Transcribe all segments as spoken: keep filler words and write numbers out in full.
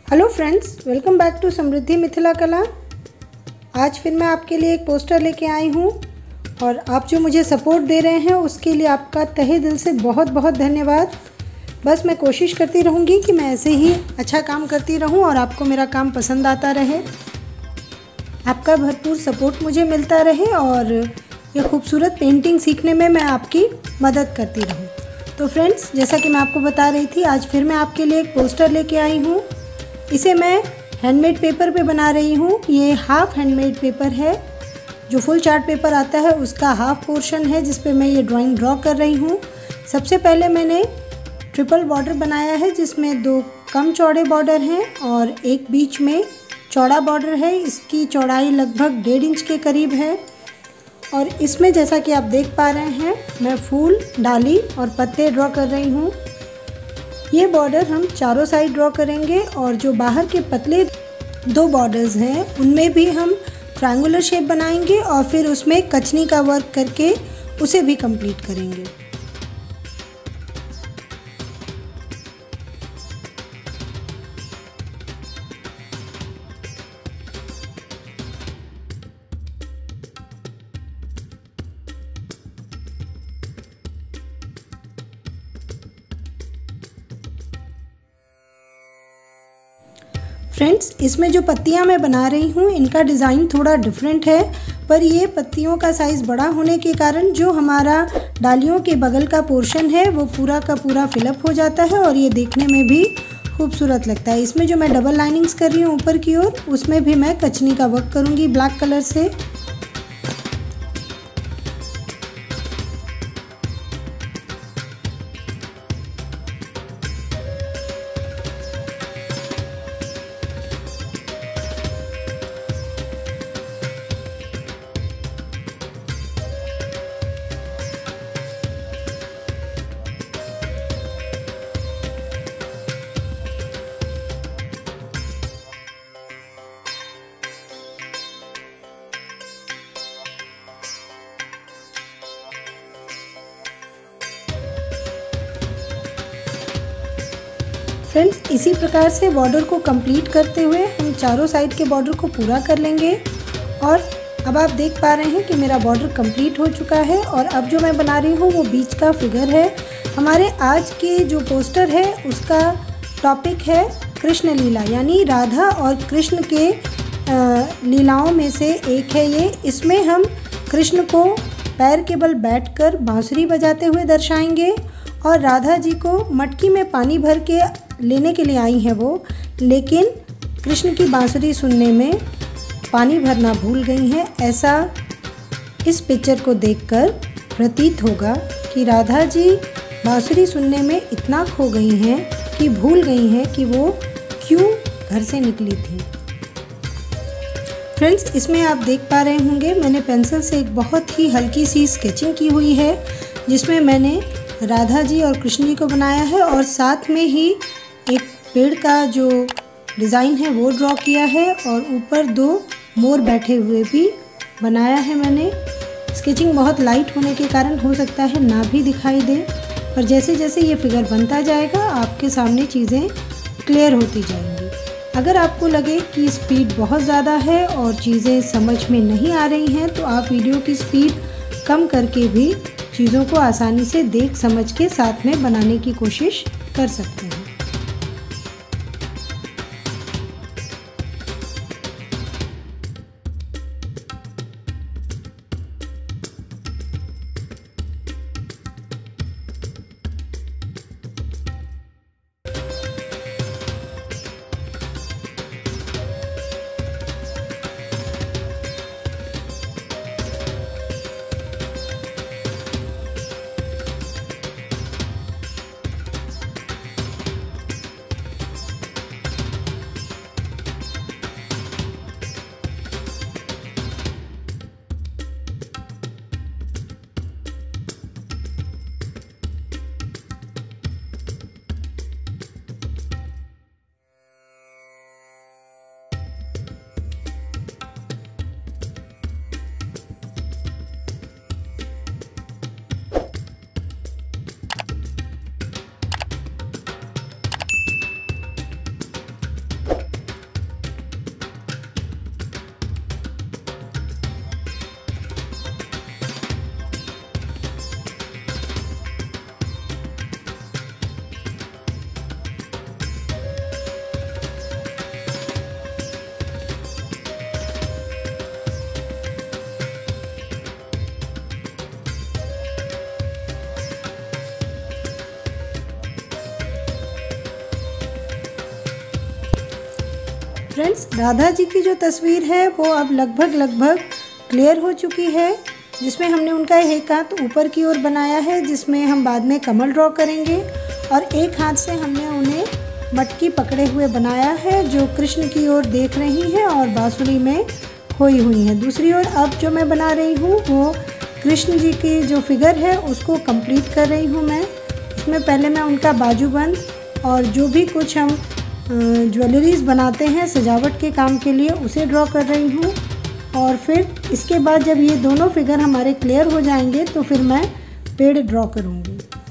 Hello friends, welcome back to Samriddhi Mithila Kala. आज फिर मैं आपके लिए एक पोस्टर लेके आई हूँ और आप जो मुझे सपोर्ट दे रहे हैं उसके लिए आपका तहे दिल से बहुत बहुत धन्यवाद। बस मैं कोशिश करती रहूँगी कि मैं ऐसे ही अच्छा काम करती रहूँ और आपको मेरा काम पसंद आता रहे, आपका भरपूर सपोर्ट मुझे मिलता रहे और ये खूबसूरत पेंटिंग सीखने में मैं आपकी मदद करती रहूँ। तो फ्रेंड्स, जैसा कि मैं आपको बता रही थी, आज फिर मैं आपके लिए एक पोस्टर लेके आई हूँ। इसे मैं हैंडमेड पेपर पे बना रही हूँ। ये हाफ हैंडमेड पेपर है। जो फुल चार्ट पेपर आता है उसका हाफ पोर्शन है जिस पे मैं ये ड्राइंग ड्रॉ कर रही हूँ। सबसे पहले मैंने ट्रिपल बॉर्डर बनाया है जिसमें दो कम चौड़े बॉर्डर हैं और एक बीच में चौड़ा बॉर्डर है। इसकी चौड़ाई लगभग डेढ़ इंच के करीब है और इसमें जैसा कि आप देख पा रहे हैं मैं फूल, डाली और पत्ते ड्रॉ कर रही हूँ। ये बॉर्डर हम चारों साइड ड्रॉ करेंगे और जो बाहर के पतले दो बॉर्डर्स हैं उनमें भी हम ट्रायंगुलर शेप बनाएंगे और फिर उसमें कचनी का वर्क करके उसे भी कंप्लीट करेंगे। फ्रेंड्स, इसमें जो पत्तियां मैं बना रही हूँ इनका डिज़ाइन थोड़ा डिफरेंट है, पर ये पत्तियों का साइज़ बड़ा होने के कारण जो हमारा डालियों के बगल का पोर्शन है वो पूरा का पूरा फिलअप हो जाता है और ये देखने में भी खूबसूरत लगता है। इसमें जो मैं डबल लाइनिंग्स कर रही हूँ ऊपर की ओर, उसमें भी मैं कचनी का वर्क करूँगी ब्लैक कलर से। फ्रेंड्स, इसी प्रकार से बॉर्डर को कंप्लीट करते हुए हम चारों साइड के बॉर्डर को पूरा कर लेंगे और अब आप देख पा रहे हैं कि मेरा बॉर्डर कंप्लीट हो चुका है और अब जो मैं बना रही हूँ वो बीच का फिगर है। हमारे आज के जो पोस्टर है उसका टॉपिक है कृष्ण लीला, यानी राधा और कृष्ण के लीलाओं में से एक है ये। इसमें हम कृष्ण को पैर के बल बैठकर बांसुरी बजाते हुए दर्शाएंगे और राधा जी को मटकी में पानी भर के लेने के लिए आई हैं वो, लेकिन कृष्ण की बांसुरी सुनने में पानी भरना भूल गई हैं। ऐसा इस पिक्चर को देखकर प्रतीत होगा कि राधा जी बांसुरी सुनने में इतना खो गई हैं कि भूल गई हैं कि वो क्यों घर से निकली थी। फ्रेंड्स, इसमें आप देख पा रहे होंगे मैंने पेंसिल से एक बहुत ही हल्की सी स्केचिंग की हुई है जिसमें मैंने राधा जी और कृष्ण जी को बनाया है और साथ में ही एक पेड़ का जो डिज़ाइन है वो ड्रॉ किया है और ऊपर दो मोर बैठे हुए भी बनाया है मैंने। स्केचिंग बहुत लाइट होने के कारण हो सकता है ना भी दिखाई दे, पर जैसे जैसे ये फिगर बनता जाएगा आपके सामने चीज़ें क्लियर होती जाएंगी। अगर आपको लगे कि स्पीड बहुत ज़्यादा है और चीज़ें समझ में नहीं आ रही हैं तो आप वीडियो की स्पीड कम करके भी चीज़ों को आसानी से देख समझ के साथ में बनाने की कोशिश कर सकते हैं। फ्रेंड्स, राधा जी की जो तस्वीर है वो अब लगभग लगभग क्लियर हो चुकी है, जिसमें हमने उनका एक हाथ ऊपर की ओर बनाया है, जिसमें हम बाद में कमल ड्रॉ करेंगे, और एक हाथ से हमने उन्हें मटकी पकड़े हुए बनाया है जो कृष्ण की ओर देख रही है और बांसुरी में खोई हुई है। दूसरी ओर अब जो मैं बना रही हूँ वो कृष्ण जी की जो फिगर है उसको कंप्लीट कर रही हूँ मैं। इसमें पहले मैं उनका बाजूबंद और जो भी कुछ हम ज्वेलरीज बनाते हैं सजावट के काम के लिए उसे ड्रॉ कर रही हूँ, और फिर इसके बाद जब ये दोनों फिगर हमारे क्लियर हो जाएंगे तो फिर मैं पेड़ ड्रॉ करूँगी।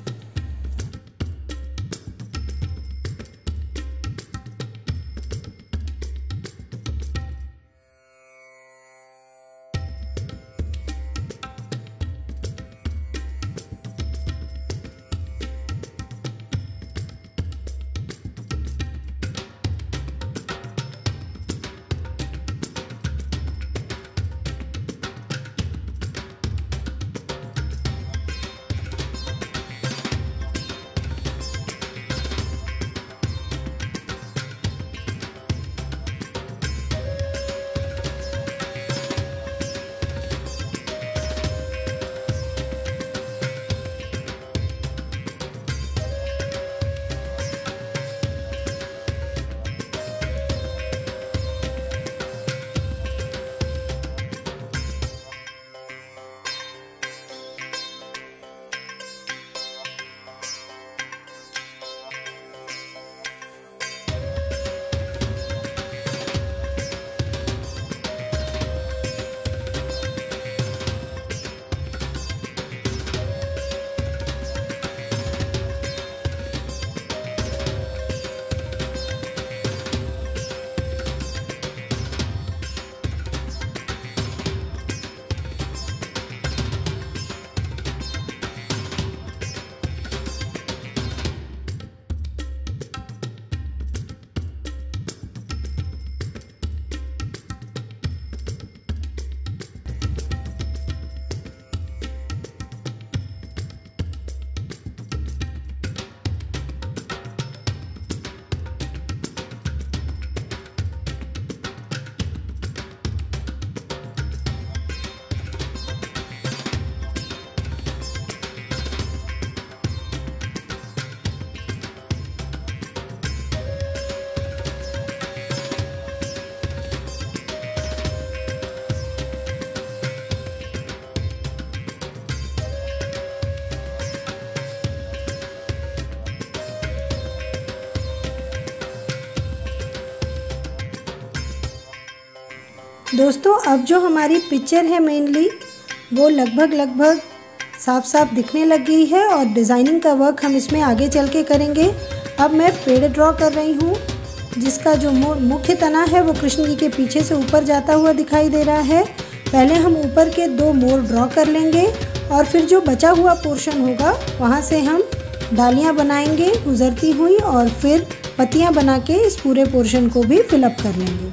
दोस्तों, अब जो हमारी पिक्चर है मेनली वो लगभग लगभग साफ साफ दिखने लग गई है और डिज़ाइनिंग का वर्क हम इसमें आगे चल के करेंगे। अब मैं पेड़ ड्रॉ कर रही हूँ जिसका जो मुख्य तना है वो कृष्ण जी के पीछे से ऊपर जाता हुआ दिखाई दे रहा है। पहले हम ऊपर के दो मोर ड्रॉ कर लेंगे और फिर जो बचा हुआ पोर्शन होगा वहाँ से हम डालियाँ बनाएंगे गुजरती हुई, और फिर पत्तियाँ बना के इस पूरे पोर्शन को भी फिलअप कर लेंगे।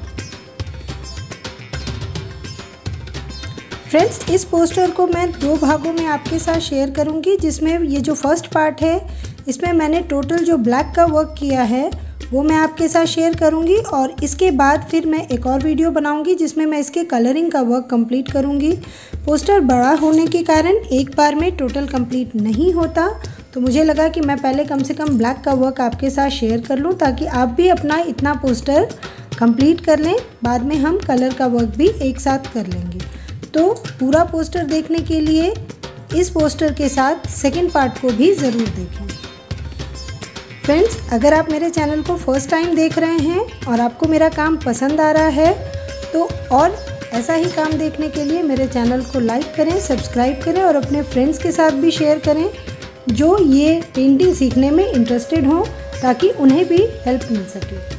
फ्रेंड्स, इस पोस्टर को मैं दो भागों में आपके साथ शेयर करूंगी, जिसमें ये जो फर्स्ट पार्ट है इसमें मैंने टोटल जो ब्लैक का वर्क किया है वो मैं आपके साथ शेयर करूंगी, और इसके बाद फिर मैं एक और वीडियो बनाऊंगी जिसमें मैं इसके कलरिंग का वर्क कंप्लीट करूंगी। पोस्टर बड़ा होने के कारण एक बार में टोटल कंप्लीट नहीं होता, तो मुझे लगा कि मैं पहले कम से कम ब्लैक का वर्क आपके साथ शेयर कर लूँ ताकि आप भी अपना इतना पोस्टर कंप्लीट कर लें। बाद में हम कलर का वर्क भी एक साथ कर लेंगे। तो पूरा पोस्टर देखने के लिए इस पोस्टर के साथ सेकंड पार्ट को भी ज़रूर देखें। फ्रेंड्स, अगर आप मेरे चैनल को फर्स्ट टाइम देख रहे हैं और आपको मेरा काम पसंद आ रहा है तो और ऐसा ही काम देखने के लिए मेरे चैनल को लाइक करें, सब्सक्राइब करें और अपने फ्रेंड्स के साथ भी शेयर करें जो ये पेंटिंग सीखने में इंटरेस्टेड हों, ताकि उन्हें भी हेल्प मिल सके।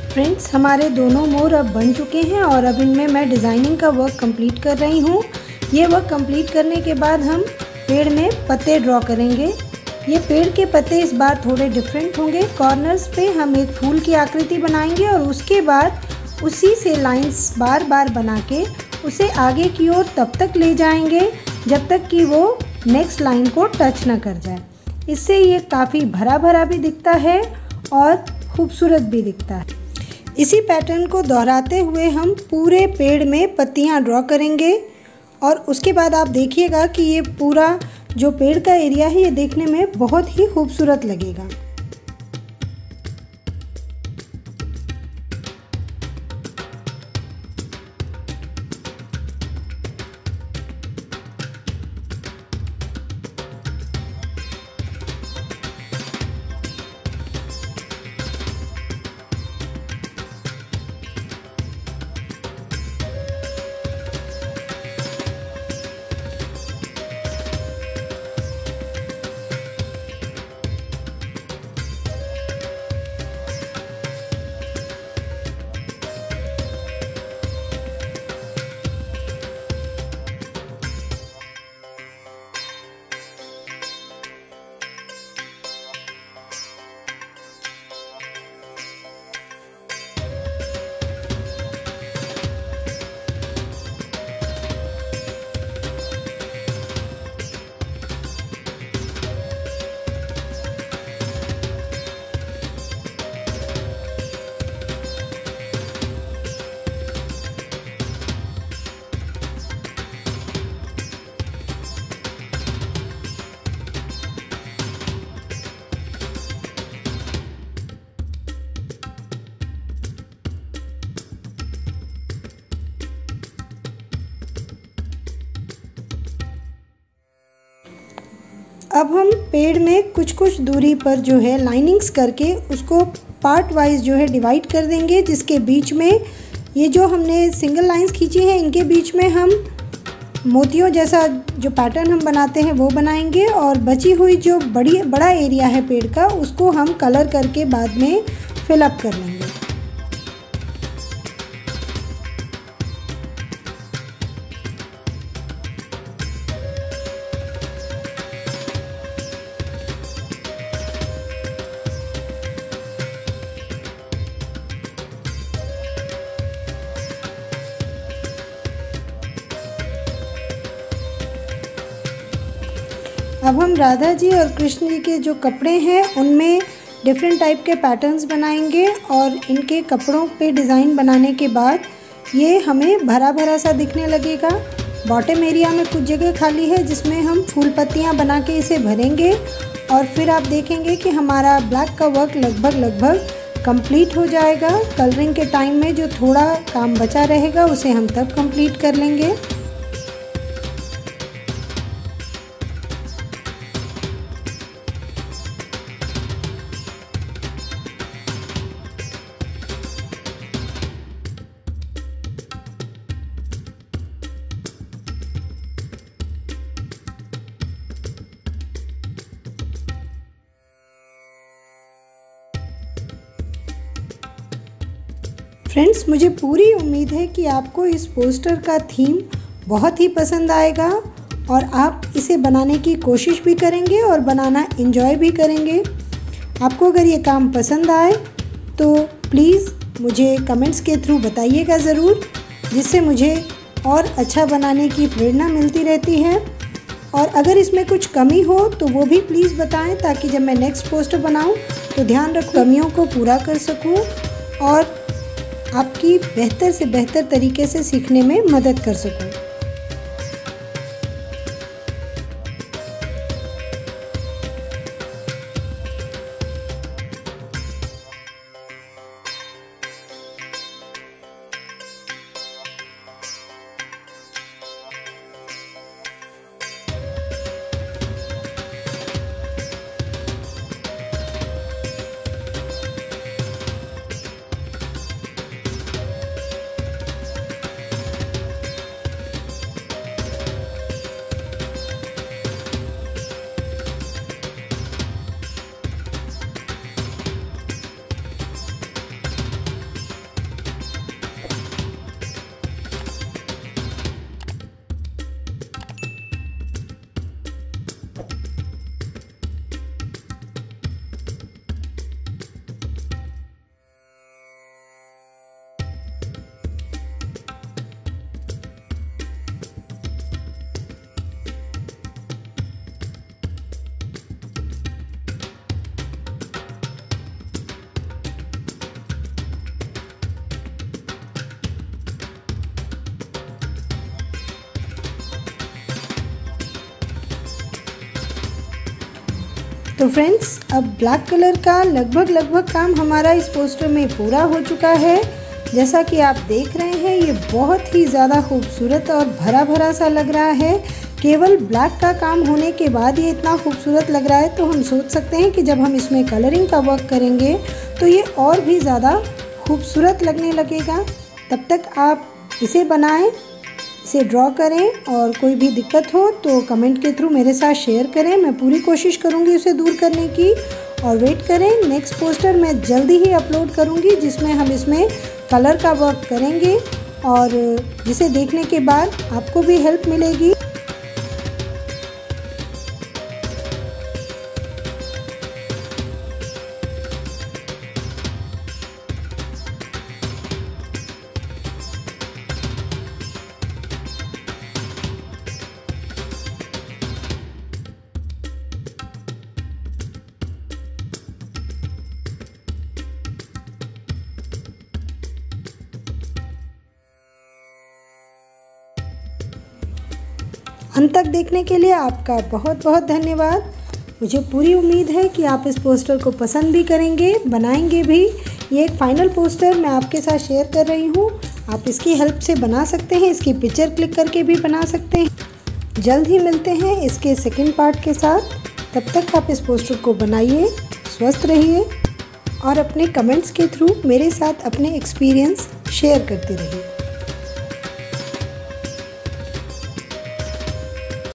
फ्रेंड्स, हमारे दोनों मोर अब बन चुके हैं और अब इनमें मैं डिज़ाइनिंग का वर्क कंप्लीट कर रही हूँ। ये वर्क कंप्लीट करने के बाद हम पेड़ में पत्ते ड्रॉ करेंगे। ये पेड़ के पत्ते इस बार थोड़े डिफरेंट होंगे। कॉर्नर्स पे हम एक फूल की आकृति बनाएंगे और उसके बाद उसी से लाइंस बार बार बना के उसे आगे की ओर तब तक ले जाएंगे जब तक कि वो नेक्स्ट लाइन को टच ना कर जाए। इससे ये काफ़ी भरा भरा भी दिखता है और खूबसूरत भी दिखता है। इसी पैटर्न को दोहराते हुए हम पूरे पेड़ में पत्तियां ड्रॉ करेंगे और उसके बाद आप देखिएगा कि ये पूरा जो पेड़ का एरिया है ये देखने में बहुत ही खूबसूरत लगेगा। अब हम पेड़ में कुछ कुछ दूरी पर जो है लाइनिंग्स करके उसको पार्ट वाइज जो है डिवाइड कर देंगे, जिसके बीच में ये जो हमने सिंगल लाइंस खींची हैं इनके बीच में हम मोतियों जैसा जो पैटर्न हम बनाते हैं वो बनाएंगे और बची हुई जो बड़ी बड़ा एरिया है पेड़ का उसको हम कलर करके बाद में फिल अप कर लेंगे। अब हम राधा जी और कृष्ण जी के जो कपड़े हैं उनमें डिफरेंट टाइप के पैटर्न्स बनाएंगे और इनके कपड़ों पे डिज़ाइन बनाने के बाद ये हमें भरा भरा सा दिखने लगेगा। बॉटम एरिया में कुछ जगह खाली है जिसमें हम फूल पत्तियाँ बना के इसे भरेंगे और फिर आप देखेंगे कि हमारा ब्लैक का वर्क लगभग लगभग कंप्लीट हो जाएगा। कलरिंग के टाइम में जो थोड़ा काम बचा रहेगा उसे हम तब कंप्लीट कर लेंगे। फ्रेंड्स, मुझे पूरी उम्मीद है कि आपको इस पोस्टर का थीम बहुत ही पसंद आएगा और आप इसे बनाने की कोशिश भी करेंगे और बनाना एंजॉय भी करेंगे। आपको अगर ये काम पसंद आए तो प्लीज़ मुझे कमेंट्स के थ्रू बताइएगा ज़रूर, जिससे मुझे और अच्छा बनाने की प्रेरणा मिलती रहती है। और अगर इसमें कुछ कमी हो तो वो भी प्लीज़ बताएं ताकि जब मैं नेक्स्ट पोस्टर बनाऊं तो ध्यान रख कमियों को पूरा कर सकूं और आपकी बेहतर से बेहतर तरीके से सीखने में मदद कर सकूं। तो फ्रेंड्स, अब ब्लैक कलर का लगभग लगभग काम हमारा इस पोस्टर में पूरा हो चुका है। जैसा कि आप देख रहे हैं, ये बहुत ही ज़्यादा खूबसूरत और भरा भरा सा लग रहा है। केवल ब्लैक का काम होने के बाद ये इतना खूबसूरत लग रहा है, तो हम सोच सकते हैं कि जब हम इसमें कलरिंग का वर्क करेंगे तो ये और भी ज़्यादा खूबसूरत लगने लगेगा। तब तक आप इसे बनाएं, इसे ड्रॉ करें और कोई भी दिक्कत हो तो कमेंट के थ्रू मेरे साथ शेयर करें। मैं पूरी कोशिश करूँगी उसे दूर करने की। और वेट करें, नेक्स्ट पोस्टर मैं जल्दी ही अपलोड करूँगी जिसमें हम इसमें कलर का वर्क करेंगे और जिसे देखने के बाद आपको भी हेल्प मिलेगी। अंत तक देखने के लिए आपका बहुत बहुत धन्यवाद। मुझे पूरी उम्मीद है कि आप इस पोस्टर को पसंद भी करेंगे, बनाएंगे भी। ये एक फाइनल पोस्टर मैं आपके साथ शेयर कर रही हूँ। आप इसकी हेल्प से बना सकते हैं, इसकी पिक्चर क्लिक करके भी बना सकते हैं। जल्द ही मिलते हैं इसके सेकंड पार्ट के साथ। तब तक आप इस पोस्टर को बनाइए, स्वस्थ रहिए और अपने कमेंट्स के थ्रू मेरे साथ अपने एक्सपीरियंस शेयर करते रहिए।